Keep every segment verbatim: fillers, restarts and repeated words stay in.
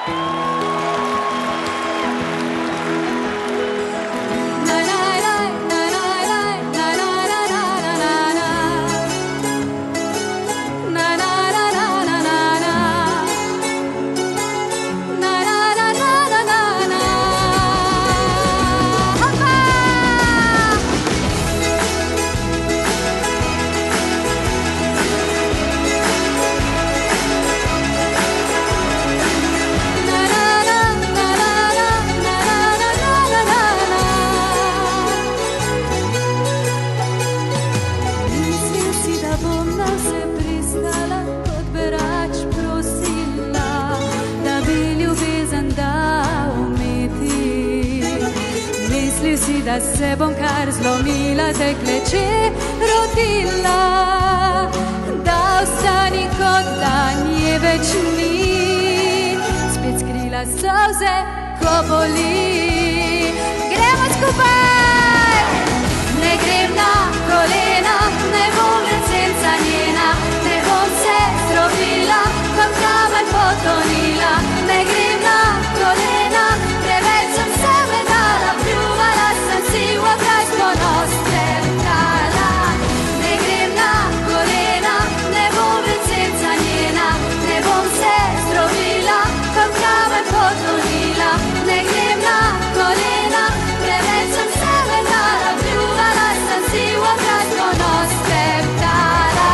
Da se bom kar zlomila, tekleče rodila, da ostani kot dan je več ni, spet skrila solze, ko boli. Gremo skupaj! Ne grem na kolena, ne bom več senca njena, ne bom se zdrobila, kot kamen potonila. Ne grem na kolena, preveč sem se medala, pljuvala sem si v obraz ponos treptala. Ne grem na kolena, ne bom več senca njena, ne bom se zdrobila, kot kamen potonila. Ne grem na kolena, preveč sem se medala, pljuvala sem si v obraz ponos treptala.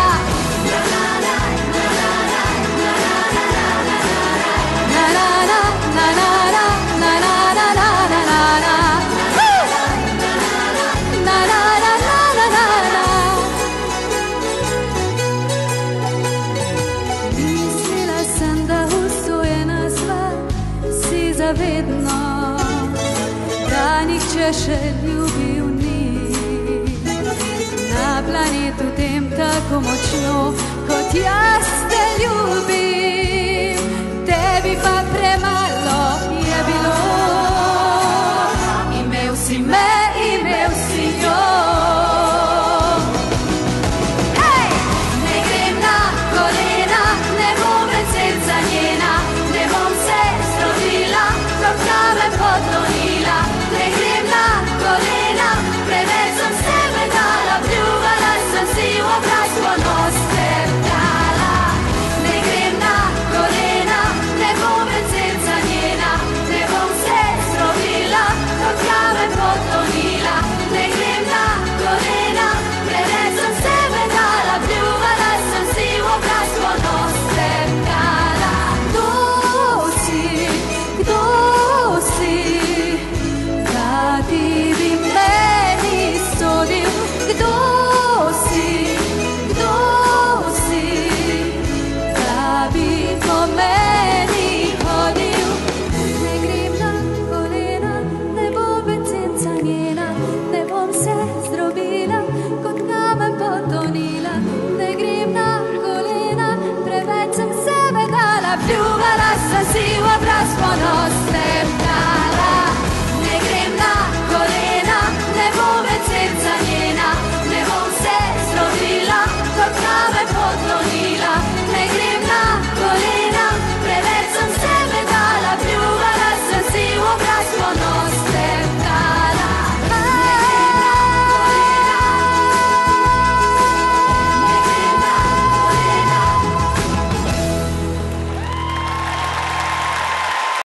Zavedno, da nihče še ljubil ni na planetu tem tako močno, kot jaz te ljubim.